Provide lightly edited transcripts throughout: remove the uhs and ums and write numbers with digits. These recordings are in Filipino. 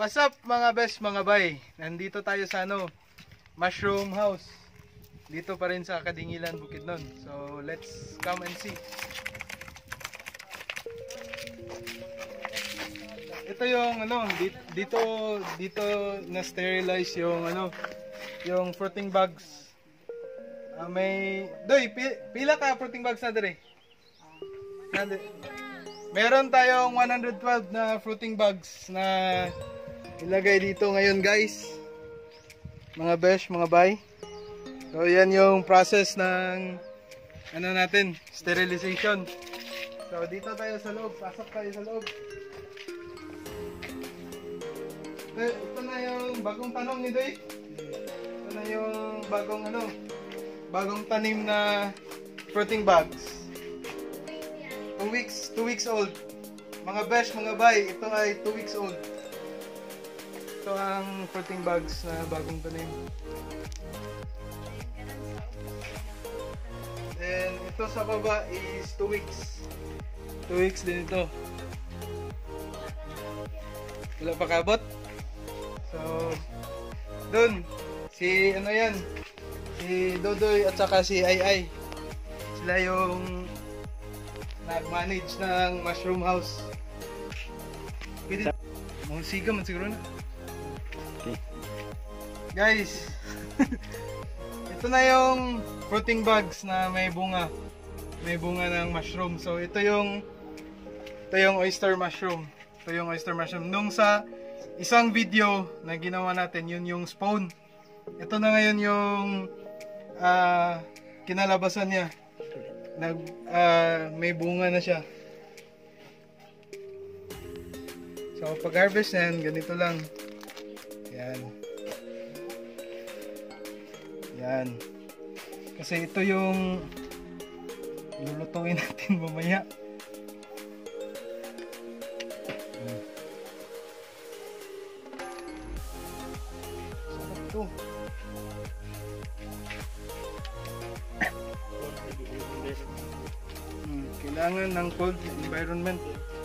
What's up mga best, mga bay? Nandito tayo sa Mushroom House. Dito pa rin sa Kadingilan, Bukidnon. So let's come and see. Ito yung dito na sterilize yung yung fruiting bags. Pila ka fruiting bags na dire? Meron tayong 112 na fruiting bags na ilagay dito ngayon, guys. Mga besh, mga bay. So yan yung process ng natin, sterilization. So dito tayo sa loob, pasok tayo sa loob. Ito na yung bagong tanong ni Doy. Ito na yung bagong tanim na fruiting bags. 2 weeks old. Mga besh, mga bay, ito ay 2 weeks old. Ito ang fruiting bags na bagong tanim. And ito sa baba is 2 weeks. 2 weeks din ito. Wala pa kabot. So, dun, si si Dodoy at saka si Ai. Sila yung nag-manage ng mushroom house. Pwede musiga man siguro na. Okay. Guys, ito na yung fruiting bags na may bunga. May bunga ng mushroom. So ito yung oyster mushroom. Ito yung oyster mushroom. Nung sa isang video na ginawa natin, yun yung spawn. Ito na ngayon yung kinalabasan niya. May bunga na siya. So pag harvest yan, ganito lang. Yan. Kasi ito yung lulutuin natin mamaya. Sarap ito. Kailangan ng cold environment.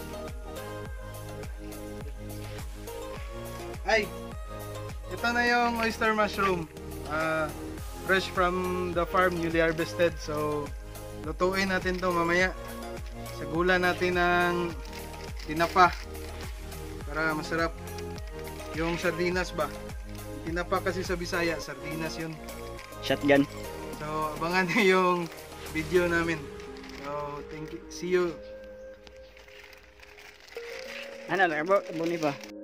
Ay, ito na yung oyster mushroom. Fresh from the farm, newly harvested. So, lutuin natin to mamaya. Sagulan natin ng tinapa para masarap. Yung sardinas ba? Tinapa kasi sa Bisaya, sardinas yun. Shotgun. So, abangan nyo yung video namin. So, thank you. See you. Ano, buni ba?